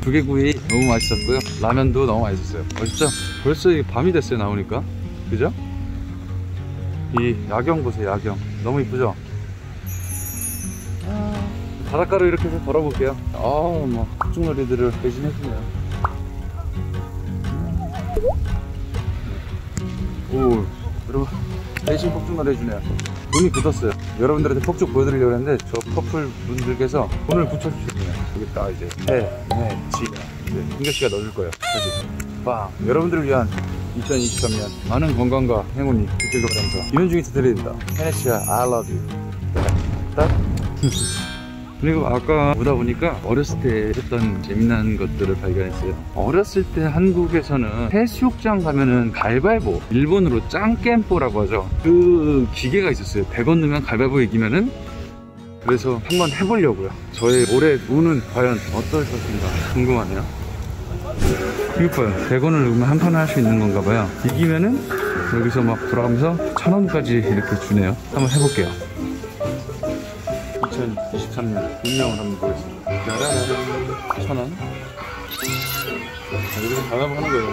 조개구이 너무 맛있었고요. 라면도 너무 맛있었어요. 진짜 벌써 이게 밤이 됐어요, 나오니까. 그죠? 이 야경 보세요, 야경. 너무 이쁘죠? 바닷가로 이렇게 해서 걸어볼게요. 뭐 폭죽놀이들을 배신해주네요. 오, 여러분 대신 폭죽놀이 해주네요. 눈이 굳었어요. 여러분들한테 폭죽 보여드리려고 했는데 저 커플 분들께서 돈을 붙여주셨네요. 여기 딱 이제 승규씨가 넣어줄 거예요. 다시 빵. 여러분들을 위한 2023년 많은 건강과 행운이 있길 바라면서 김현중이 드립니다. 헤네시아 I love you. 딱. 그리고 아까 보다 보니까 어렸을 때 했던 재미난 것들을 발견했어요. 어렸을 때 한국에서는 해수욕장 가면은 가위바위보, 일본으로 짱겜뽀라고 하죠. 그 기계가 있었어요. 100원 넣으면 가위바위보 이기면은. 그래서 한번 해보려고요. 저의 올해 운은 과연 어떨 것인가 궁금하네요. 이거 봐요. 100원을 넣으면 한 판을 할 수 있는 건가 봐요. 이기면은 여기서 막 돌아가면서 1000원까지 이렇게 주네요. 한번 해볼게요. 2023년 운명을 한번 보겠습니다. 1000원. 여기서 가위바위보 하는 거예요.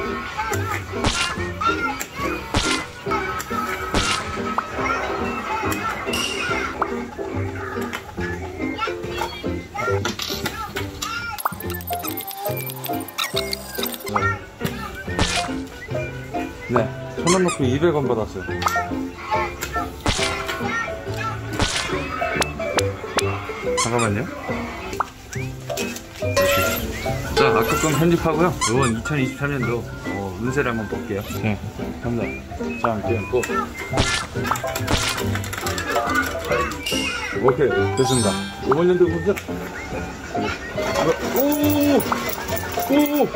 네, 1000원 넣고 200원 받았어요. 잠깐만요. 자, 아까 건 편집하고요. 이번 2023년도 운세를 한번 볼게요. 네, 감사합니다. 자, 함께 고. 오케이, 됐습니다. 이번 연도 운세. 오!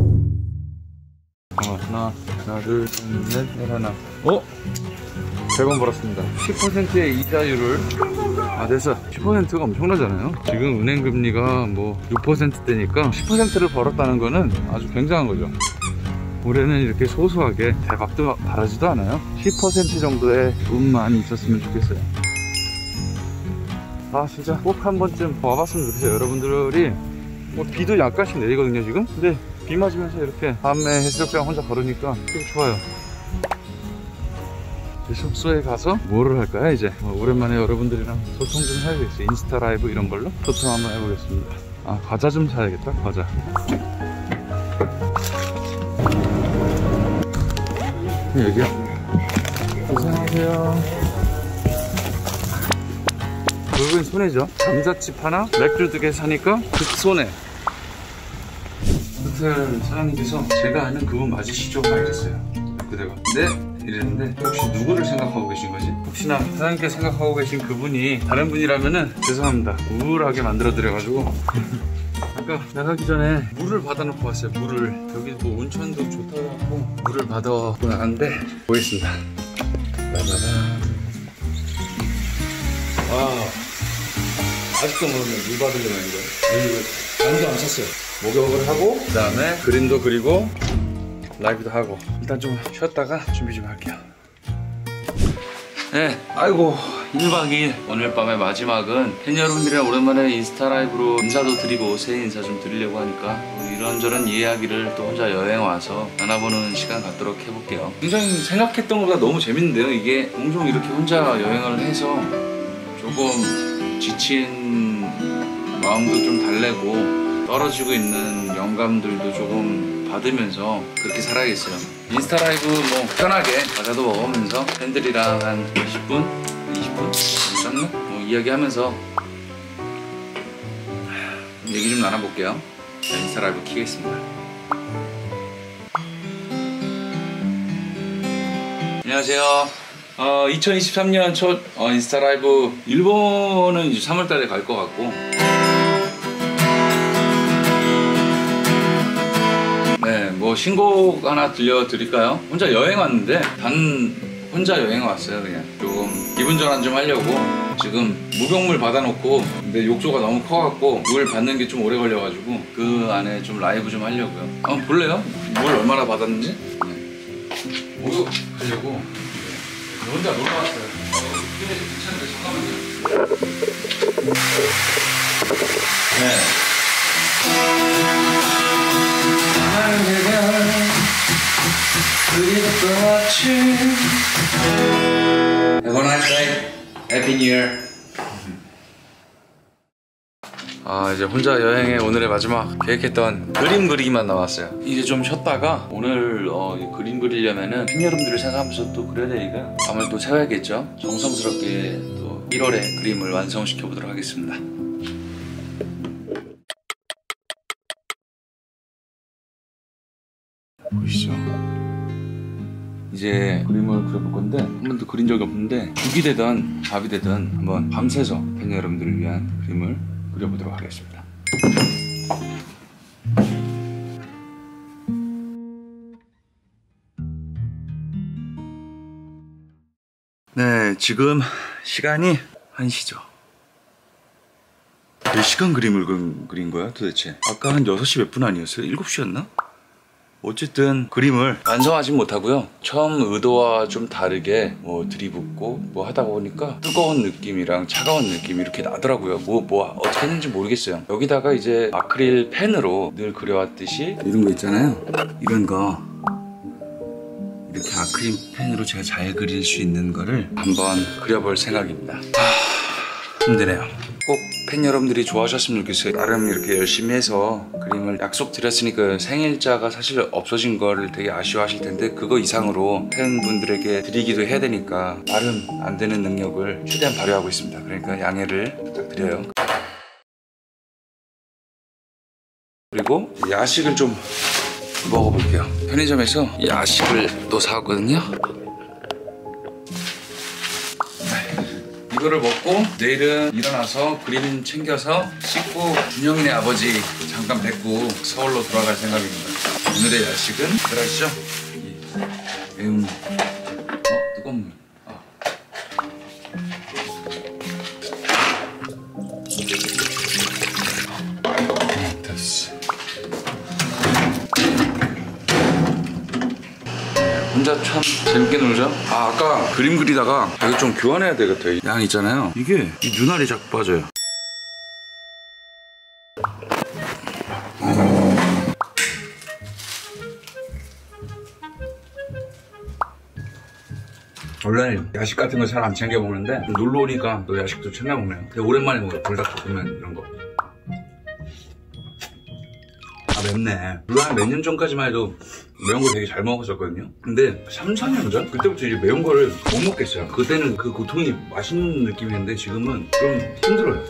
하나, 둘, 셋, 넷, 하나. 100원 벌었습니다. 10%의 이자율을 됐어. 10%가 엄청나잖아요. 지금 은행금리가 뭐 6%대니까 10%를 벌었다는 거는 아주 굉장한 거죠. 올해는 이렇게 소소하게 대박도 바라지도 않아요. 10% 정도의 운만 있었으면 좋겠어요. 진짜 꼭 한 번쯤 와봤으면 좋겠어요. 여러분들이 뭐 비도 약간씩 내리거든요 지금. 근데 비 맞으면서 이렇게 밤에 해수욕장 혼자 걸으니까 되게 좋아요. 숙소에 가서 뭐를 할까요? 이제 오랜만에 여러분들이랑 소통 좀 해야겠어요. 인스타 라이브 이런 걸로 소통 한번 해보겠습니다. 과자 좀 사야겠다. 과자. 여기요. 고생하세요. 결국엔 손해죠. 감자칩 하나, 맥주 2개 사니까 극손해. 호텔 사장님께서 제가 아는 그분 맞으시죠? 막 이랬어요. 그대가 네? 이랬는데 혹시 누구를 생각하고 계신 거지? 혹시나 사장님께서 생각하고 계신 그분이 다른 분이라면은 죄송합니다. 우울하게 만들어 드려가지고 아까 나가기 전에 물을 받아놓고 왔어요. 물을. 여기 뭐 온천도 좋다고 하고 물을 받아놓고 나갔는데 보겠습니다. 빠바밤. 아직도 모르네. 물 받으려면 이거 안도 안 샀어요. 목욕을 하고 그 다음에 그림도 그리고 라이브도 하고 일단 좀 쉬었다가 준비 좀 할게요. 네, 아이고 1박 2일 오늘 밤의 마지막은 팬 여러분들이랑 오랜만에 인스타 라이브로 인사도 드리고 새해 인사 좀 드리려고 하니까 이런저런 이야기를 또 혼자 여행 와서 나눠보는 시간 갖도록 해볼게요. 굉장히 생각했던 것보다 너무 재밌는데요. 이게 종종 이렇게 혼자 여행을 해서 조금 지친 마음도 좀 달래고 떨어지고 있는 영감들도 조금 받으면서 그렇게 살아야겠어요. 인스타 라이브 뭐 편하게 과자도 먹으면서 팬들이랑 한 10분? 20분? 짧나? 뭐 이야기하면서 얘기 좀 나눠볼게요. 자, 인스타 라이브 키겠습니다. 안녕하세요. 2023년 첫 인스타 라이브. 일본은 이제 3월달에 갈 것 같고, 네, 뭐 신곡 하나 들려드릴까요? 혼자 여행 왔는데 혼자 여행 왔어요. 그냥 조금 기분 전환 좀 하려고 지금 무병물 받아놓고, 근데 욕조가 너무 커갖고 물 받는 게 좀 오래 걸려가지고 그 안에 좀 라이브 좀 하려고요. 한번 볼래요? 물 얼마나 받았는지? 네. 목욕하려고 혼자 놀러 왔어요. 근데 괜찮은데 잠깐만요. 네. 그리웠던 아침. Have a nice day. Happy New Year. 이제 혼자 여행의 오늘의 마지막 계획했던 그림 그리기만 남았어요. 이제 좀 쉬었다가 오늘 그림 그리려면은 팬 여러분들을 생각하면서 또 그려야 되니까 밤을 또 새워야겠죠. 정성스럽게 또 1월에 그림을 완성시켜 보도록 하겠습니다. 보이시죠? 이제 그림을 그려볼 건데 한 번도 그린 적이 없는데 죽이 되든 밥이 되든 한번 밤새서 팬 여러분들을 위한 그림을 그려보도록 하겠습니다. 네, 지금 시간이 1시죠. 몇 시간 그림을 그린 거야 도대체? 아까 한 6시 몇 분 아니었어요? 7시였나? 어쨌든 그림을 완성하진 못하고요. 처음 의도와 좀 다르게 뭐 들이붓고 뭐 하다 보니까 뜨거운 느낌이랑 차가운 느낌이 이렇게 나더라고요. 뭐 어떻게 했는지 모르겠어요. 여기다가 이제 아크릴 펜으로 늘 그려왔듯이 이런 거 있잖아요. 이런 거 이렇게 아크릴 펜으로 제가 잘 그릴 수 있는 거를 한번 그려볼 생각입니다. 힘드네요. 꼭 팬 여러분들이 좋아하셨으면 좋겠어요. 나름 이렇게 열심히 해서 그림을 약속드렸으니까 생일자가 사실 없어진 거를 되게 아쉬워하실 텐데 그거 이상으로 팬분들에게 드리기도 해야 되니까 나름 안 되는 능력을 최대한 발휘하고 있습니다. 그러니까 양해를 부탁드려요. 그리고 야식을 좀 먹어볼게요. 편의점에서 야식을 또 사왔거든요. 이거를 먹고 내일은 일어나서 그림 챙겨서 씻고 준영이네 아버지 잠깐 뵙고 서울로 돌아갈 생각입니다. 오늘의 야식은 들어가시죠. 매운 뜨거운 물. 됐어. 혼자 참 재밌게 놀죠? 아까 그림 그리다가 이거 좀 교환해야 되겠다. 양 있잖아요. 이게 이 눈알이 자꾸 빠져요. 원래는 야식 같은 거 잘 안 챙겨 먹는데 놀러 오니까 또 야식도 챙겨 먹네요. 근데 오랜만에 먹어요. 불닭볶음면 이런 거. 맵네. 물론 한 몇 년 전까지만 해도 매운 거 되게 잘 먹었었거든요. 근데 3, 4년 전? 그때부터 이제 매운 거를 못 먹겠어요. 그때는 그 고통이 맛있는 느낌이었는데 지금은 좀 힘들어요.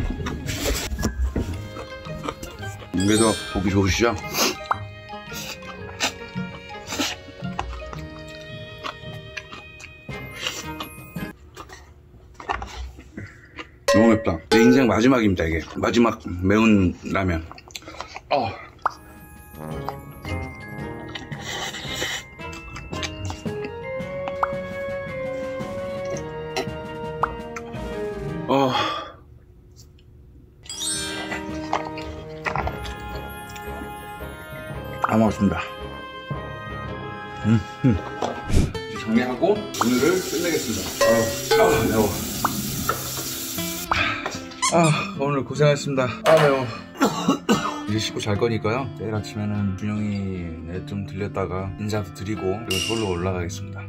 그래도 보기 좋으시죠? 너무 맵다. 내 인생 마지막입니다 이게. 마지막 매운 라면. 다 먹었습니다. 이제 정리하고 오늘을 끝내겠습니다. 매워. 오늘 고생하셨습니다. 매워. 이제 씻고 잘 거니까요. 내일 아침에는 준영이 네 좀 들렸다가 인사도 드리고 그리고 서울로 올라가겠습니다.